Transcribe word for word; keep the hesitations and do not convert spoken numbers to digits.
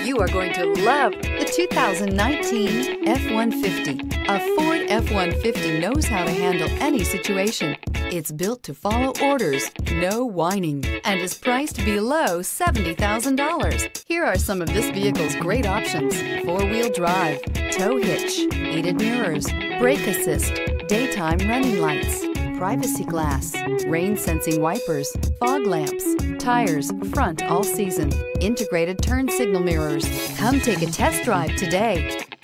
You are going to love the two thousand nineteen F one fifty. A Ford F one fifty knows how to handle any situation. It's built to follow orders, no whining, and is priced below seventy thousand dollars. Here are some of this vehicle's great options: four-wheel drive, tow hitch, heated mirrors, brake assist, daytime running lights, privacy glass, rain-sensing wipers, fog lamps, tires, front all season, integrated turn signal mirrors. Come take a test drive today.